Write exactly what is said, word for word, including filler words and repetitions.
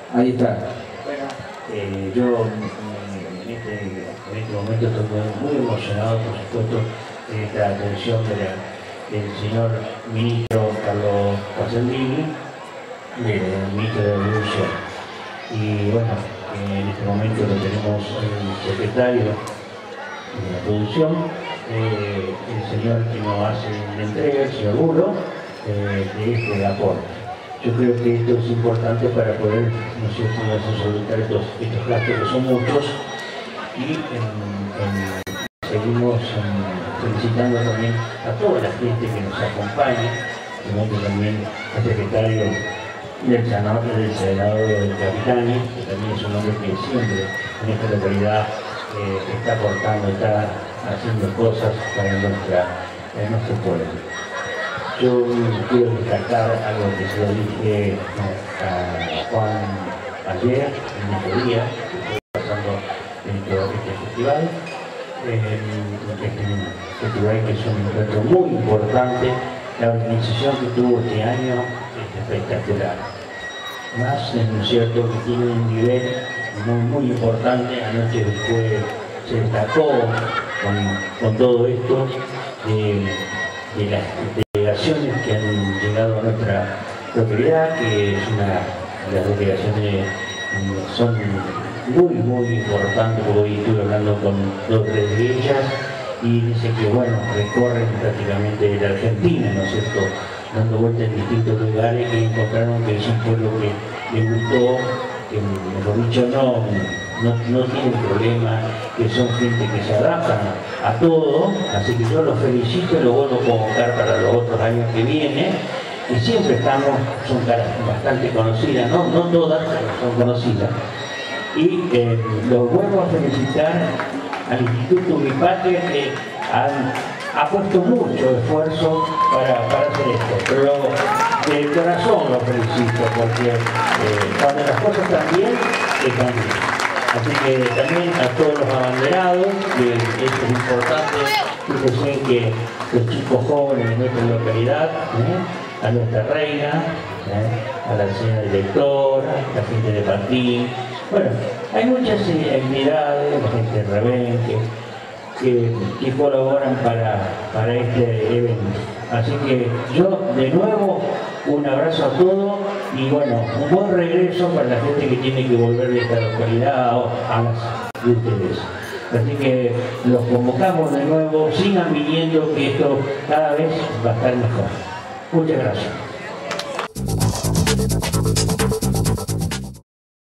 Ahí está. Bueno, eh, yo en este, en este momento estoy muy, muy emocionado, por supuesto, de esta atención de la, del señor ministro Carlos Casandini, del ministro de la Producción. Y bueno, en este momento lo tenemos el secretario de la producción, eh, el señor que nos hace la entrega, el señor Bulo, eh, de este aporte. Yo creo que esto es importante para poder, ¿no es cierto?, solventar estos, estos gastos que son muchos, y en, en, seguimos en, felicitando también a toda la gente que nos acompaña, también al secretario del Senado, del Senado del Capitani, que también es un hombre que siempre en esta localidad eh, está aportando, está haciendo cosas para nuestra, para nuestro pueblo. Yo quiero destacar algo que se lo dije a Juan ayer, en este día, que estoy pasando dentro de este festival, eh, este festival que es un encuentro muy importante. La organización que tuvo este año es espectacular. Más, es cierto, que tiene un nivel muy, muy importante. Anoche fue, se destacó con, con todo esto de, de las delegaciones que han llegado a nuestra localidad, que es una de las delegaciones son muy, muy importantes, porque hoy estuve hablando con dos o tres de ellas y dicen que, bueno, recorren prácticamente la Argentina, ¿no es cierto?, dando vueltas en distintos lugares, que encontraron que es un pueblo que les gustó, que, mejor dicho, no, no, no tienen problema, que son gente que se adaptan a todo, así que yo los felicito y los vuelvo a convocar para los otros años que vienen, y siempre estamos, son caras bastante conocidas, no, no todas, pero son conocidas, y eh, los vuelvo a felicitar al Instituto Unipatria, que han, ha puesto mucho esfuerzo para, para hacer esto, pero de corazón lo felicito, porque eh, cuando las cosas están bien, están bien. Así que también a todos los abanderados, que esto es importante, fíjense que los chicos jóvenes de nuestra localidad, ¿eh?, a nuestra reina, ¿eh?, a la señora directora, la gente de Patín. Bueno, hay muchas actividades, la gente de Rebén, que, que, que colaboran para, para este evento. Así que yo, de nuevo, un abrazo a todos y bueno, un buen regreso para la gente que tiene que volver de esta localidad o a las de ustedes. Así que los convocamos de nuevo, sigan viniendo, que esto cada vez va a estar mejor. Muchas gracias.